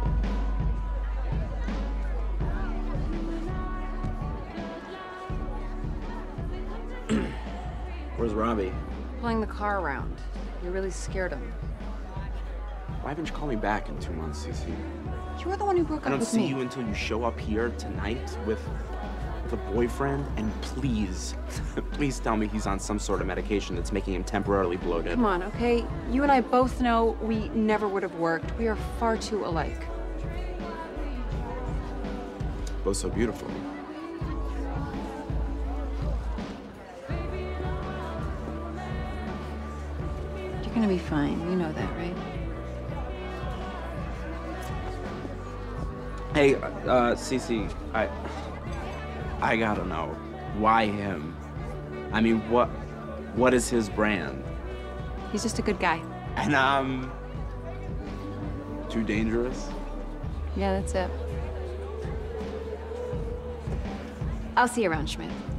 Where's Robbie? Pulling the car around. You really scared him. Why haven't you called me back in 2 months, Cece? You were the one who broke I up don't with see me. you until you show up here tonight with a boyfriend, and please, please tell me he's on some sort of medication that's making him temporarily bloated. Come on, okay? You and I both know we never would have worked. We are far too alike. Both so beautiful. You're gonna be fine. You know that, right? Hey, Cece, I gotta know, why him? I mean, what is his brand? He's just a good guy. And I'm too dangerous? Yeah, that's it. I'll see you around, Schmidt.